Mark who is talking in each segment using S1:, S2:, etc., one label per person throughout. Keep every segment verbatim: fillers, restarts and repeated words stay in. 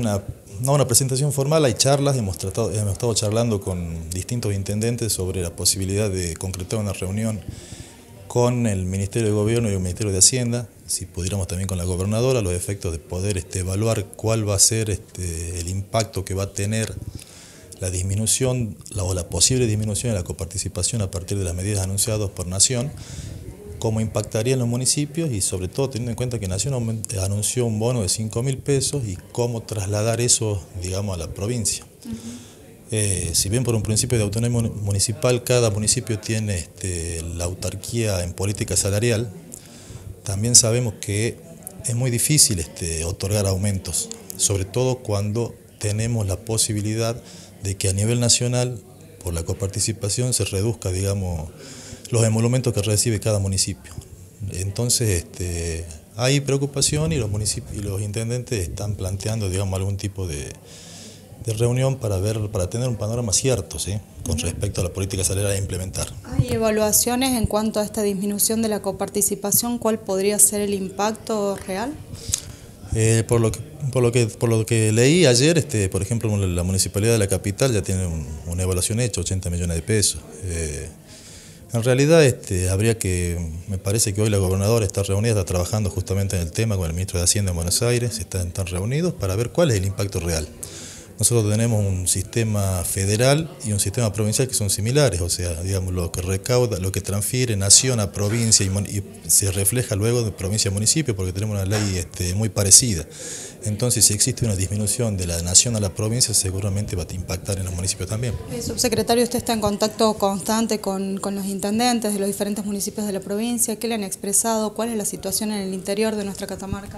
S1: Una, no una presentación formal, hay charlas, hemos, tratado, hemos estado charlando con distintos intendentes sobre la posibilidad de concretar una reunión con el Ministerio de Gobierno y el Ministerio de Hacienda, si pudiéramos también con la gobernadora, los efectos de poder este, evaluar cuál va a ser este, el impacto que va a tener la disminución la, o la posible disminución de la coparticipación a partir de las medidas anunciadas por Nación, cómo impactaría en los municipios y sobre todo teniendo en cuenta que Nación anunció un bono de cinco mil pesos y cómo trasladar eso, digamos, a la provincia. Uh-huh. eh, si bien por un principio de autonomía municipal cada municipio tiene este, la autarquía en política salarial, también sabemos que es muy difícil este, otorgar aumentos, sobre todo cuando tenemos la posibilidad de que a nivel nacional, por la coparticipación, se reduzca, digamos, los emolumentos que recibe cada municipio. Entonces, este, hay preocupación y los municipios y los intendentes están planteando, digamos, algún tipo de, de reunión para ver, para tener un panorama cierto, ¿sí?, con respecto a la política salarial a implementar.
S2: ¿Hay evaluaciones en cuanto a esta disminución de la coparticipación? ¿Cuál podría ser el impacto real?
S1: Eh, por lo que por lo que por lo que leí ayer, este, por ejemplo, la municipalidad de la capital ya tiene un, una evaluación hecha, ochenta millones de pesos. Eh, en realidad, este, habría que, me parece que hoy la gobernadora está reunida, está trabajando justamente en el tema con el ministro de Hacienda en Buenos Aires, están, están reunidos para ver cuál es el impacto real. Nosotros tenemos un sistema federal y un sistema provincial que son similares, o sea, digamos, lo que recauda, lo que transfiere nación a provincia y, y se refleja luego de provincia a municipio porque tenemos una ley este, muy parecida. Entonces, si existe una disminución de la nación a la provincia, seguramente va a impactar en los municipios también.
S2: Subsecretario, usted está en contacto constante con, con los intendentes de los diferentes municipios de la provincia. ¿Qué le han expresado? ¿Cuál es la situación en el interior de nuestra Catamarca?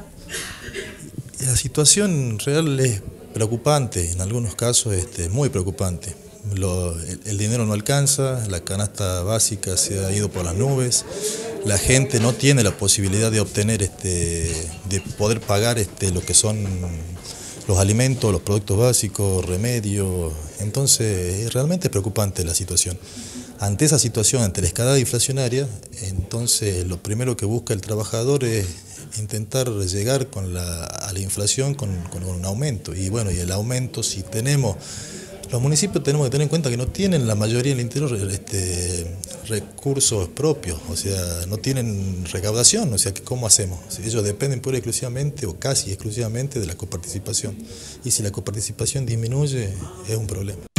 S1: La situación real es preocupante, en algunos casos este, muy preocupante. Lo, el, el dinero no alcanza, la canasta básica se ha ido por las nubes, la gente no tiene la posibilidad de obtener, este, de poder pagar este, lo que son los alimentos, los productos básicos, remedios. Entonces, realmente es preocupante la situación. Ante esa situación, ante la escalada inflacionaria, entonces lo primero que busca el trabajador es intentar llegar con la, a la inflación con, con un aumento. Y bueno, y el aumento, si tenemos, los municipios tenemos que tener en cuenta que no tienen la mayoría en el interior este, recursos propios, o sea, no tienen recaudación, o sea, ¿cómo hacemos? Ellos dependen pura y exclusivamente o casi exclusivamente de la coparticipación. Y si la coparticipación disminuye, es un problema.